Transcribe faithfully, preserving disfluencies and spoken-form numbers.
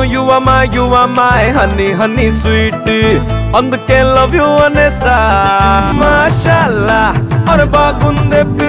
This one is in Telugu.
you are my, you are my honey, honey sweet. అందుకే love you అనేసా మాషాల్లా అరే బాగుందే